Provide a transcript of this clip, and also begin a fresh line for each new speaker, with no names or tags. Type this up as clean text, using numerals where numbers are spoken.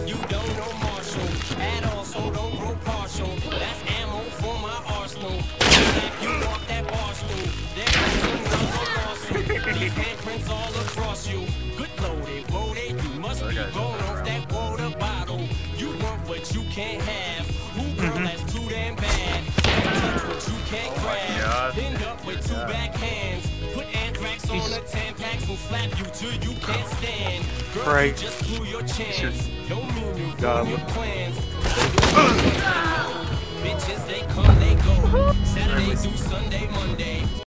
You don't know Marshall at all, so don't grow partial. That's ammo for my arsenal. You walk that bar stool. There's another lawsuit. These handprints all across you. Good loaded, you must be blown off that water bottle. You want what you can't have. Ooh, girl, that's too damn bad. Touch what you can't grab. Pinned up with two backhands. Put anthrax on the Tampax and slap you till you can't stand. Girl, you just blew your chance. Don't mean you ruin your plans. Bitches, they come, they go. Saturday through Sunday, Monday.